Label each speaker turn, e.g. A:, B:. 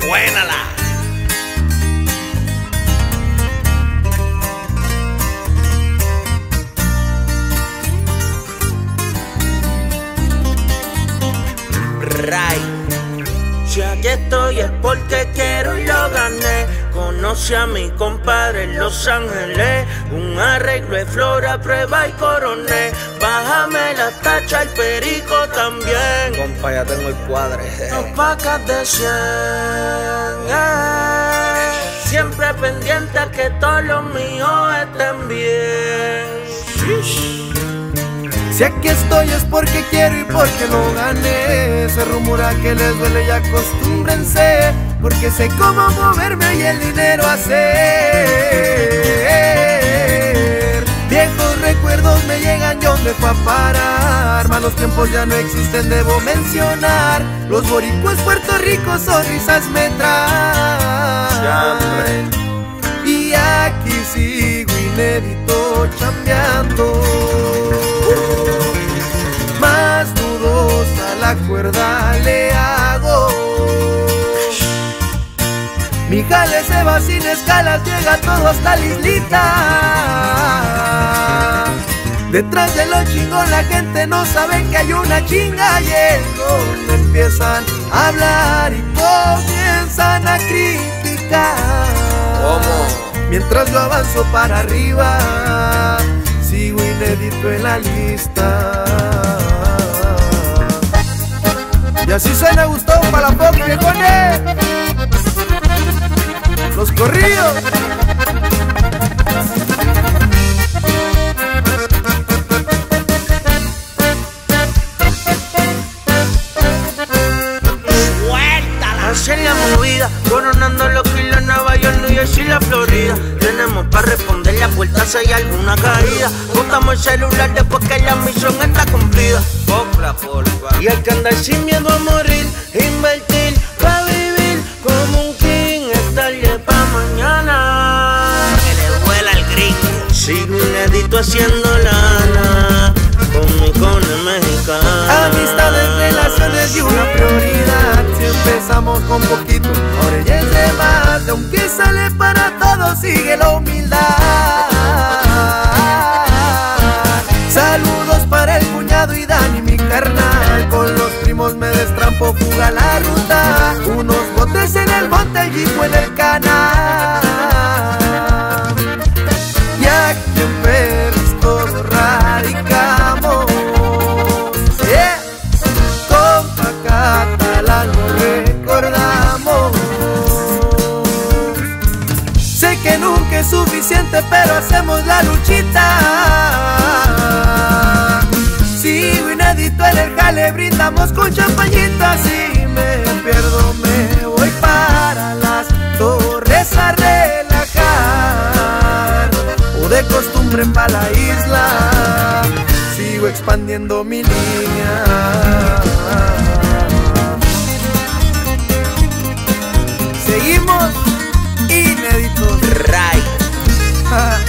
A: Buénala.
B: Si aquí estoy es porque quiero y lo gané. Conocí a mi compadre en Los Ángeles. Un arreglo de flora, prueba y coroné. Bájame la tacha, el perico también.
A: Compa, ya tengo el cuadre.
B: Dos pacas de 100. Siempre pendiente a que todos los míos estén bien.
C: Si aquí estoy es porque quiero y porque lo gané. Se rumora que les duele y acostúmbrense, porque sé cómo moverme y el dinero hacer. Viejos recuerdos me llegan, yo me fue a parar. Malos tiempos ya no existen, debo mencionar. Los boricuas Puerto Rico sonrisas me traen. Y aquí sigo inédito chambeando. Más dudosa la cuerda le hago. Mi jale se va sin escalas, llega todo hasta la islita. Detrás de lo chingón la gente no sabe que hay una chinga. Y es donde empiezan a hablar y comienzan a criticar.
A: ¿Cómo?
C: Mientras yo avanzo para arriba, sigo inédito en la lista. Y así suena Gustavo Palafox, viejones. Los corridos.
B: Así es la movida, coronando los kilos en Nueva York, New Jersey y la Florida. Tenemos para responder la puerta si hay alguna caída. Botamos el celular después que la misión está cumplida.
A: Compra, porfa.
B: Y hay que andar sin miedo a morir, invertir pa' vivir como un king, estar tarde pa' mañana.
A: Que le duela el gringo.
B: Sigo inédito haciendo lana con mi cone mexicana.
C: Amistades, relaciones y una prioridad. Si empezamos con poquito, ahora ya es de más. Aunque sale para todos, sigue la humildad. Saludos para el cuñado y Dani, mi carnal. Con los primos me destrampo, fuga la ruta. Unos botes en el monte, el jeep en el canal. Y aquí en Perris todos radicamos. Con Catalán lo recordamos. Sé que nunca es suficiente, pero hacemos la luchita. Sigo inédito en el jale, brindamos con champañita. Si me pierdo me voy para las Torres a relajar, o de costumbre pa' la isla. Sigo expandiendo mi línea. Seguimos inéditos.
A: Right.